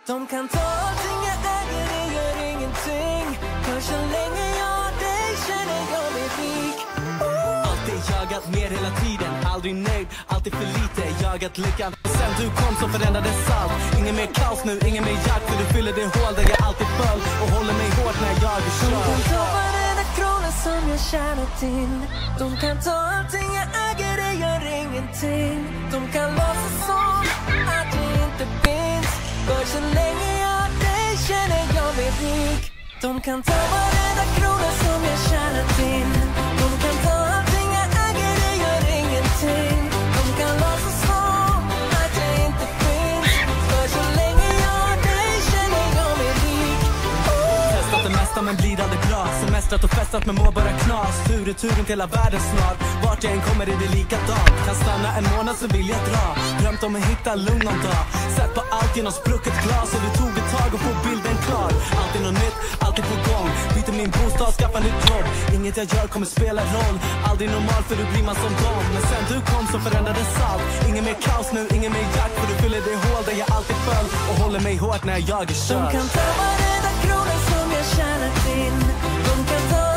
De kan ta allting jag äger, det gör ingenting. För så länge jag har dig känner jag mig rik. Alltid jagat mer hela tiden, aldrig nöjd, alltid för lite. Jagat lyckan, sen du kom så förändrades allt. Ingen mer kaos nu, ingen mer jakt. För du fyller det hål där jag alltid föll och håller mig hårt när jag är kör. De kan ta varenda krona som jag tjänat in. De kan ta allting jag äger, det gör ingenting. De kan låtsas som att det inte finns. För så länge jag har dig känner jag mig rik. De kan ta varenda krona som jag tjänat in. De kan ta allting jag äger, det gör ingenting. De kan låtsas som att det inte finns. För så länge jag har dig känner jag mig rik. Testat det mesta men blir aldrig bra. Semestrat och festat men må bara knas. Tur i turen till hela världen snart. Vart jag än kommer är det likadant. Kan stanna en månad så vill jag dra. Drömt om att hitta lugn någon dag. Sett på allt genom sprucket glas. Och du tog ett tag och får bilden klar. Alltid något nytt, alltid på gång. Byter min bostad, skaffar nytt jobb. Inget jag gör kommer spela roll. Aldrig normal för du blir man som dem. Men sen du kom så förändrades allt. Ingen mer kaos nu, ingen mer jakt. För du fyller det hål där jag alltid föll. Och håller mig hårt när jag är kör. De kan ta varenda krona som jag tjänat in. De kan ta